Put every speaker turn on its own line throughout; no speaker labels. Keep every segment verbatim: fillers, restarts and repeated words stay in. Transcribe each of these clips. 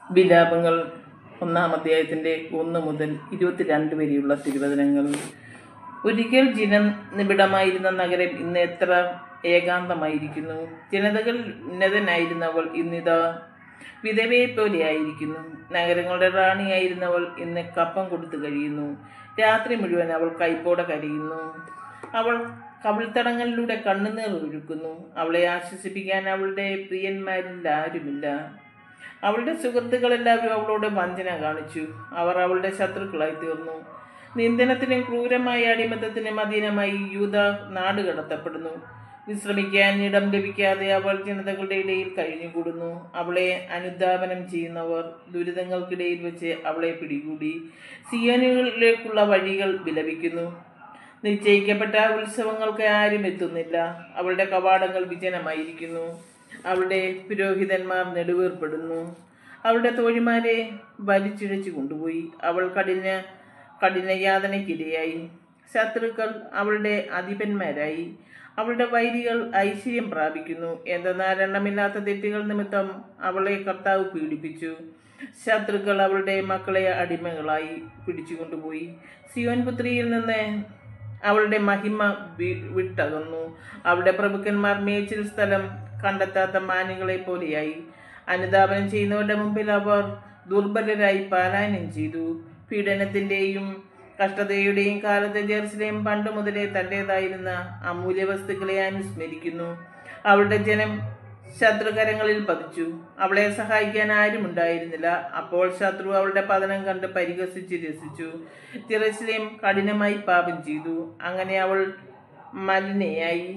വിലാപങ്ങൾ ഒന്നാം അധ്യായത്തിൻ്റെ ഒന്ന് മുതൽ ഇരുപത്തിരണ്ട് വരെയുള്ള തിരുവചനങ്ങൾ. ഒരിക്കൽ ജനനിബിഡമായിരുന്ന നഗരം ഇന്ന് എത്ര ഏകാന്തമായിരിക്കുന്നു. ജനതകൾ ഉന്നതനായിരുന്നവൾ ഇന്നിതാ വിധവയെപ്പോലെയായിരിക്കുന്നു. നഗരങ്ങളുടെ റാണിയായിരുന്നവൾ ഇന്ന് കപ്പം കൊടുത്തു കഴിയുന്നു. രാത്രി മുഴുവൻ അവൾ കൈപ്പോടെ കരയുന്നു. അവൾ കവിൾത്തടങ്ങളിലൂടെ കണ്ണുനീർ ഒഴുക്കുന്നു. അവളെ ആശ്വസിപ്പിക്കാൻ അവളുടെ പ്രിയന്മാരിൽ ആരുമില്ല. അവളുടെ സുഹൃത്തുക്കളെല്ലാവരും അവളോട് വഞ്ചന കാണിച്ചു. അവർ അവളുടെ ശത്രുക്കളായി തീർന്നു. നിന്ദനത്തിനും ക്രൂരമായ അടിമത്തത്തിനും അധീനമായി യൂദ നാട് കടത്തപ്പെടുന്നു. വിശ്രമിക്കാൻ ഇടം ലഭിക്കാതെ അവൾ ജനതകളുടെ ഇടയിൽ കഴിഞ്ഞുകൂടുന്നു. അവളെ അനുധാവനം ചെയ്യുന്നവർ ദുരിതങ്ങൾക്കിടയിൽ വെച്ച് അവളെ പിടികൂടി. സിയോനിലേക്കുള്ള വഴികൾ വിലപിക്കുന്നു. നിശ്ചയിക്കപ്പെട്ട ഉത്സവങ്ങൾക്ക് ആരും എത്തുന്നില്ല. അവളുടെ കവാടങ്ങൾ വിജനമായിരിക്കുന്നു. അവളുടെ പുരോഹിതന്മാർ നെടുവേർപ്പെടുന്നു. അവളുടെ തോഴിമാരെ വലിച്ചിഴച്ചു കൊണ്ടുപോയി. അവൾ കഠിന കഠിനയാതനയ്ക്കിരയായി. ശത്രുക്കൾ അവളുടെ അധിപന്മാരായി. അവളുടെ വൈരികൾ ഐശ്വര്യം പ്രാപിക്കുന്നു. എന്തെന്നാൽ എണ്ണമില്ലാത്ത തെറ്റുകൾ നിമിത്തം അവളെ കർത്താവ് പീഡിപ്പിച്ചു. ശത്രുക്കൾ അവളുടെ മക്കളെ അടിമകളായി പിടിച്ചുകൊണ്ടുപോയി. സിയോൻ പുത്രിയിൽ നിന്ന് അവളുടെ മഹിമ വിട്ടകന്നു. അവളുടെ പ്രഭുക്കന്മാർ മേച്ചിൽ സ്ഥലം കണ്ടെത്താത്ത മാനുകളെ പോലെയായി. അനുധാപനം ചെയ്യുന്നവരുടെ മുമ്പിൽ അവർ ദുർബലരായി പലായനം ചെയ്തു. പീഡനത്തിൻ്റെയും കഷ്ടതയുടെയും കാലത്ത് ജെറുസലേം പണ്ട് മുതലേ തൻ്റേതായിരുന്ന അമൂല്യ വസ്തുക്കളെ അനുസ്മരിക്കുന്നു. അവളുടെ ജനം ശത്രുകരങ്ങളിൽ പതിച്ചു. അവളെ സഹായിക്കാൻ ആരും ഉണ്ടായിരുന്നില്ല. അപ്പോൾ ശത്രു അവളുടെ പതനം കണ്ട് പരിഹസിച്ച് രസിച്ചു. ജെറുസലേം കഠിനമായി പാപം ചെയ്തു. അങ്ങനെ അവൾ മലിനയായി.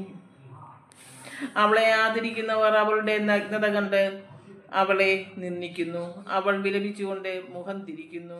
അവളെ ആദരിക്കുന്നവർ അവളുടെ നഗ്നത കണ്ട് അവളെ നിന്ദിക്കുന്നു. അവൾ വിലപിച്ചുകൊണ്ട് മുഖം തിരിക്കുന്നു.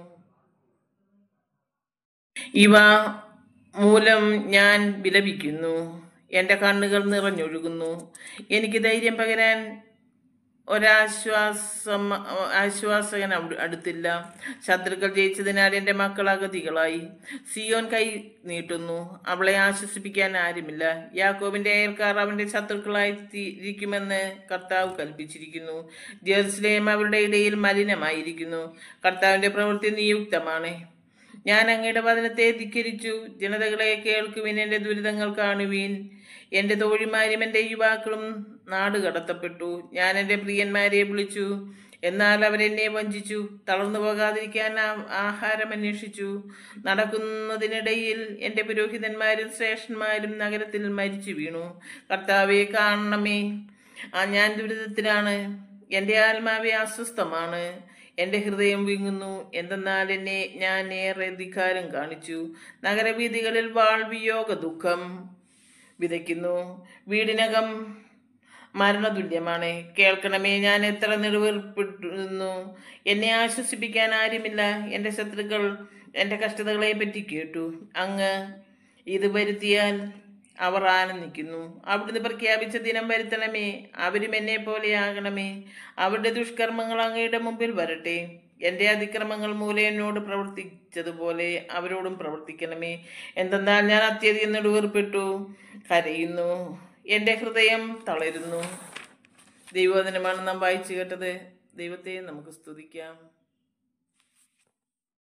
ഇവ മൂലം ഞാൻ വിലപിക്കുന്നു. എൻ്റെ കണ്ണുകൾ നിറഞ്ഞൊഴുകുന്നു. എനിക്ക് ധൈര്യം പകരാൻ ഒരാശ്വാസം ആശ്വാസകൻ അടുത്തില്ല. ശത്രുക്കൾ ജയിച്ചതിനാൽ എൻ്റെ മക്കൾ അഗതികളായി. സിയോൻ കൈ നീട്ടുന്നു. അവളെ ആശ്വസിപ്പിക്കാൻ ആരുമില്ല. യാക്കോബിൻ്റെ അയൽക്കാർ അവൻ്റെ ശത്രുക്കളായി ഇരിക്കുമെന്ന് കർത്താവ് കൽപ്പിച്ചിരിക്കുന്നു. ജെറുസലേം അവരുടെ ഇടയിൽ മലിനമായിരിക്കുന്നു. കർത്താവിൻ്റെ പ്രവൃത്തി നിയുക്തമാണ്. ഞാൻ അങ്ങയുടെ വചനത്തെ ധിക്കരിച്ചു. ജനതകളെ കേൾക്കുവിൻ, എൻ്റെ ദുരിതങ്ങൾ കാണുവീൻ. എൻ്റെ തോഴിമാരും എൻ്റെ യുവാക്കളും നാട് കടത്തപ്പെട്ടു. ഞാൻ എൻ്റെ പ്രിയന്മാരെ വിളിച്ചു, എന്നാൽ അവരെന്നെ വഞ്ചിച്ചു. തളർന്നു പോകാതിരിക്കാൻ ആഹാരം അന്വേഷിച്ചു. നടക്കുന്നതിനിടയിൽ എൻ്റെ പുരോഹിതന്മാരും ശ്രേഷ്ഠന്മാരും നഗരത്തിൽ മരിച്ചു വീണു. കർത്താവെ കാണണമേ, ഞാൻ ദുരിതത്തിലാണ്. എൻ്റെ ആത്മാവെ അസ്വസ്ഥമാണ്. എൻ്റെ ഹൃദയം വിങ്ങുന്നു. എന്തെന്നാൽ എന്നെ ഞാൻ ഏറെ ധിക്കാരം കാണിച്ചു. നഗരവീഥികളിൽ വാൾ വിയോഗ ദുഃഖം വിതയ്ക്കുന്നു. വീടിനകം മരണതുല്യമാണ്. കേൾക്കണമേ, ഞാൻ എത്ര നെടുവേർപ്പെടുന്നു. എന്നെ ആശ്വസിപ്പിക്കാൻ ആരുമില്ല. എൻ്റെ ശത്രുക്കൾ എൻ്റെ കഷ്ടതകളെ പറ്റി കേട്ടു. അങ്ങ് ഇത് വരുത്തിയാൽ അവർ ആനന്ദിക്കുന്നു. അവിടുന്ന് പ്രഖ്യാപിച്ച ദിനം വരുത്തണമേ. അവരും എന്നെ പോലെയാകണമേ. അവരുടെ ദുഷ്കർമ്മങ്ങൾ അങ്ങയുടെ മുമ്പിൽ വരട്ടെ. എൻ്റെ അതിക്രമങ്ങൾ മൂലം എന്നോട് പ്രവർത്തിച്ചതുപോലെ അവരോടും പ്രവർത്തിക്കണമേ. എന്തെന്നാൽ ഞാൻ അത്യധികം നെടുവേർപ്പെട്ടു കരയുന്നു. എൻ്റെ ഹൃദയം തളരുന്നു. ദൈവവചനമാണ് നാം വായിച്ചു കേട്ടത്. ദൈവത്തെ നമുക്ക് സ്തുതിക്കാം.